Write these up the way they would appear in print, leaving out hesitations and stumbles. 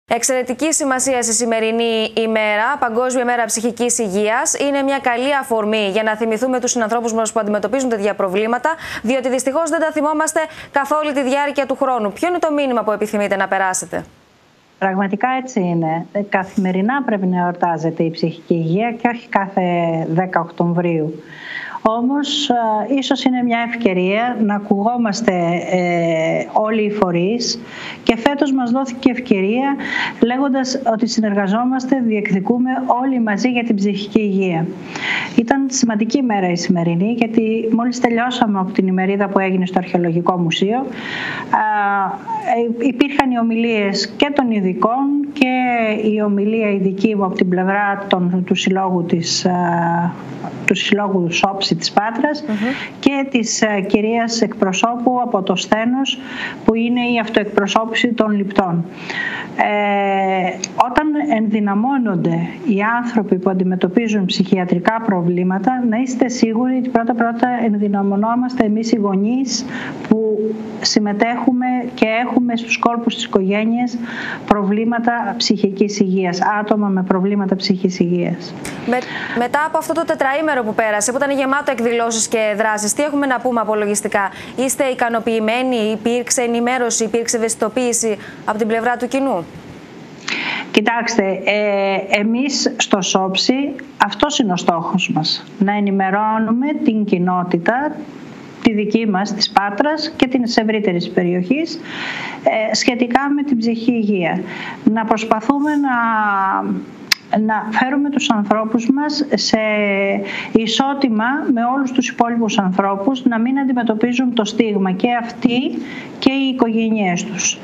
Εξαιρετική σημασία στη σημερινή ημέρα, Παγκόσμια Μέρα Ψυχικής Υγείας. Είναι μια καλή αφορμή για να θυμηθούμε τους συνανθρώπους μας που αντιμετωπίζουν τέτοια προβλήματα, διότι δυστυχώς δεν τα θυμόμαστε καθ' όλη τη διάρκεια του χρόνου. Ποιο είναι το μήνυμα που επιθυμείτε να περάσετε? Πραγματικά έτσι είναι. Καθημερινά πρέπει να εορτάζεται η ψυχική υγεία και όχι κάθε 10 Οκτωβρίου. Όμως ίσως είναι μια ευκαιρία να ακουγόμαστε όλοι οι φορείς και φέτος μας δόθηκε ευκαιρία λέγοντας ότι συνεργαζόμαστε, διεκδικούμε όλοι μαζί για την ψυχική υγεία. Ήταν σημαντική μέρα η σημερινή, γιατί μόλις τελειώσαμε από την ημερίδα που έγινε στο Αρχαιολογικό Μουσείο, υπήρχαν οι ομιλίες και των ειδικών και η ομιλία ειδική από την πλευρά του Συλλόγου Σόψη της Πάτρας και της κυρίας εκπροσώπου από το Σθένος, που είναι η αυτοεκπροσώπηση των λιπτών. Όταν ενδυναμώνονται οι άνθρωποι που αντιμετωπίζουν ψυχιατρικά προβλήματα, να είστε σίγουροι ότι πρώτα ενδυναμωνόμαστε εμείς οι γονείς που συμμετέχουμε και έχουμε στους κόλπους της οικογένειας προβλήματα ψυχικής υγείας, άτομα με προβλήματα ψυχικής υγείας. Μετά από αυτό το τετραήμερο που πέρασε, που ήταν γεμάτο εκδηλώσεις και δράσεις, τι έχουμε να πούμε απολογιστικά? Είστε ικανοποιημένοι? Υπήρξε ενημέρωση, υπήρξε ευαισθητοποίηση από την πλευρά του κοινού? Κοιτάξτε, εμείς στο Σόψη αυτός είναι ο στόχος μας. Να ενημερώνουμε την κοινότητα, τη δική μας, της Πάτρας και της ευρύτερης περιοχής, σχετικά με την ψυχική υγεία. Να προσπαθούμε να φέρουμε τους ανθρώπους μας σε ισότιμα με όλους τους υπόλοιπους ανθρώπους, να μην αντιμετωπίζουν το στίγμα και αυτοί και οι οικογένειές τους.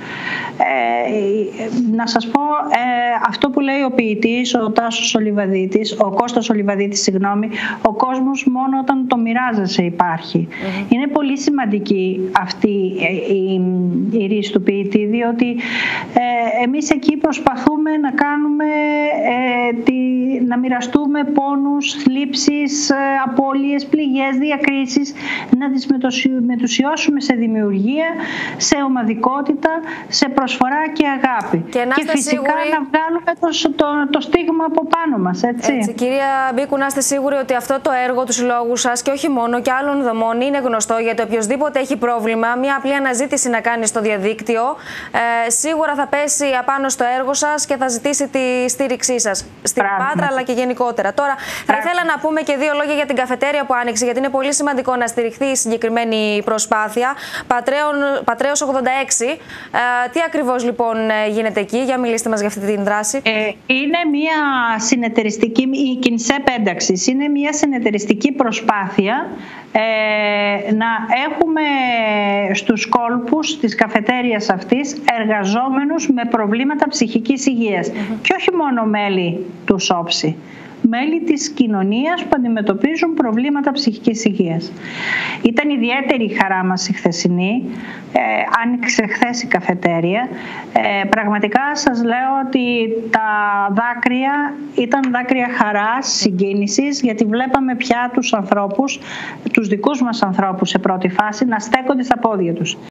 Να σας πω, αυτό που λέει ο ποιητής, ο Τάσος Ολιβαδίτης, ο Κώστας Ολιβαδίτης, συγγνώμη, ο κόσμος μόνο όταν το μοιράζεσαι υπάρχει. Είναι πολύ σημαντική αυτή η ρίση του ποιητή, διότι εμείς εκεί προσπαθούμε να κάνουμε να μοιραστούμε πόνους, θλίψεις, απώλειες, πληγές, διακρίσεις, να τις μετουσιώσουμε σε δημιουργία, σε ομαδικότητα, σε προσφορά και αγάπη. Και φυσικά σίγουροι να βγάλουμε το στίγμα από πάνω μας. Έτσι, κυρία Μπίκου, να είστε σίγουροι ότι αυτό το έργο του συλλόγου σας και όχι μόνο και άλλων δομών είναι γνωστό, γιατί οποιοδήποτε έχει πρόβλημα, μια απλή αναζήτηση να κάνει στο διαδίκτυο, σίγουρα θα πέσει απάνω στο έργο σας και θα ζητήσει τη στήριξή σας. Στην Πάτρα αλλά και γενικότερα. Τώρα, θα ήθελα να πούμε και δύο λόγια για την καφετέρια που άνοιξε, γιατί είναι πολύ σημαντικό να στηριχθεί η συγκεκριμένη προσπάθεια. Πατρέως 86. Τι ακριβώς λοιπόν γίνεται εκεί? Για μιλήστε μας για αυτή την δράση. Είναι μια συνεταιριστική, η Κινσέπ ένταξης, είναι μια συνεταιριστική προσπάθεια να έχουμε στους κόλπους της καφετέριας αυτής εργαζόμενους με προβλήματα ψυχικής υγείας. Και όχι μόνο μέλη του Σόψη, μέλη της κοινωνίας που αντιμετωπίζουν προβλήματα ψυχικής υγείας. Ήταν ιδιαίτερη η χαρά μας η χθεσινή, άνοιξε χθες η καφετέρια. Πραγματικά σας λέω ότι τα δάκρυα ήταν δάκρυα χαράς, συγκίνησης, γιατί βλέπαμε πια τους ανθρώπους, τους δικούς μας ανθρώπους σε πρώτη φάση, να στέκονται στα πόδια τους.